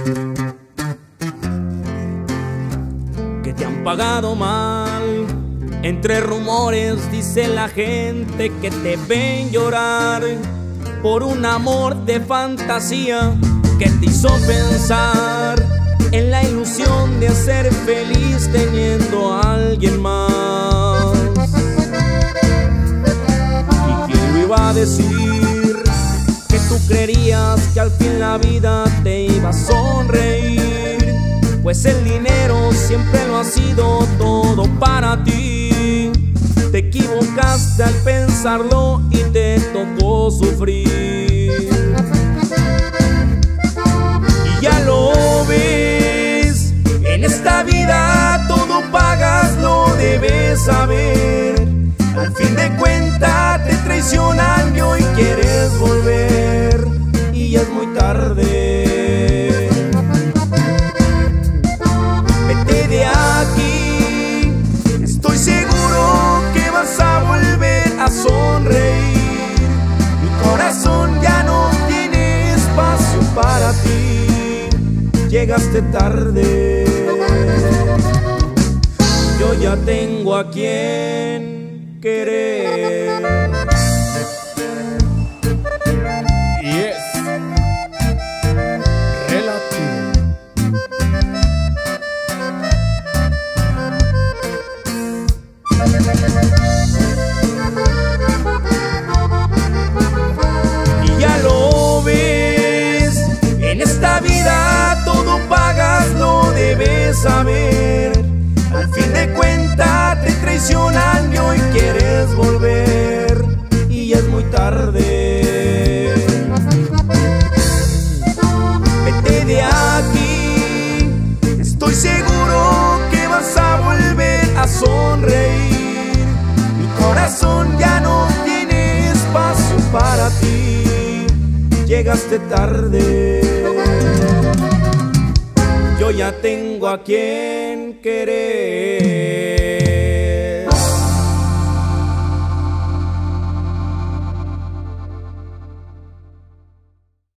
Que te han pagado mal. Entre rumores dice la gente que te ven llorar por un amor de fantasía que te hizo pensar en la ilusión de ser feliz teniendo a alguien más. ¿Y quién lo iba a decir? Que tú creerías que al fin la vida te iba a sonreír, pues el dinero siempre lo ha sido todo para ti. Te equivocaste al pensarlo y te tocó sufrir. Y ya lo ves, en esta vida todo pagas, lo debes saber. Al fin de cuentas te traicionan y hoy quieres volver, y ya es muy tarde. Vete de aquí, estoy seguro que vas a volver a sonreír. Mi corazón ya no tiene espacio para ti, llegaste tarde. Yo ya tengo a quien querer. Yes. Relativo. Y ya lo ves, en esta vida todo pagas, lo debes saber. Al fin de cuentas te traicionan y hoy quieres volver, y ya es muy tarde. Vete de aquí, estoy seguro que vas a volver a sonreír. Mi corazón ya no tiene espacio para ti, llegaste tarde. Yo ya tengo a quien querer.